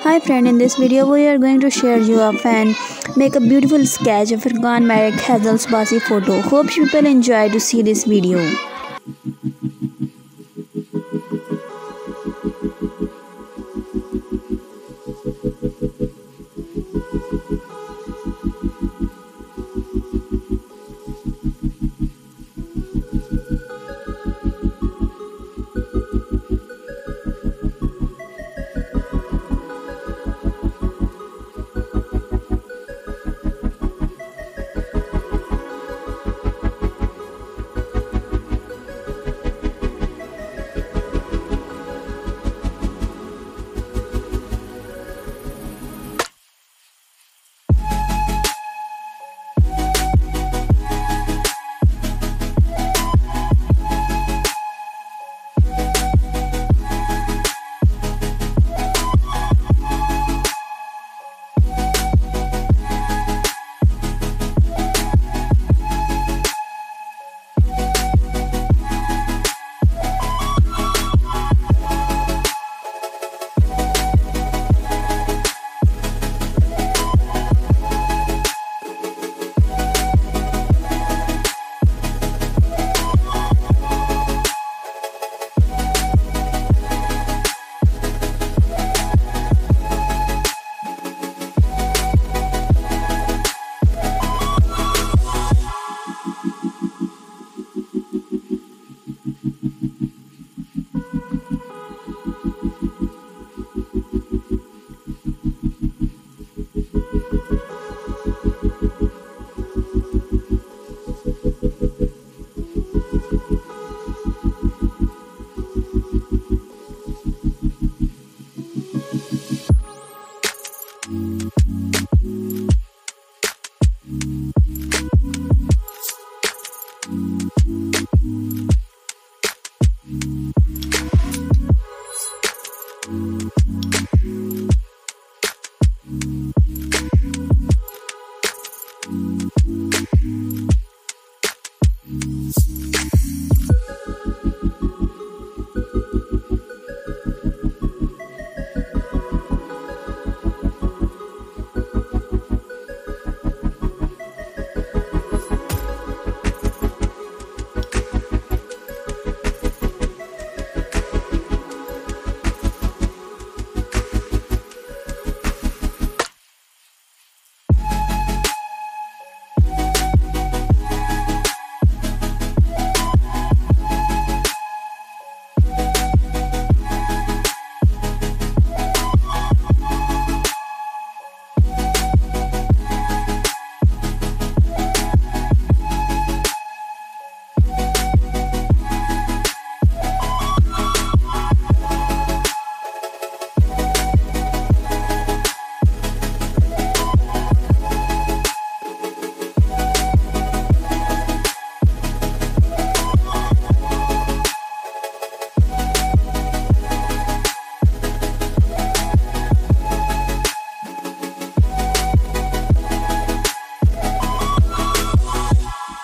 Hi friend, in this video we are going to share you up and make a beautiful sketch of Erkan, Meric, Hazal, Subasi photo. Hope people enjoy to see this video.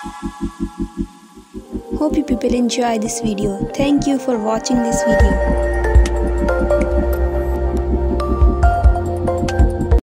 Hope you people enjoy this video. Thank you for watching this video.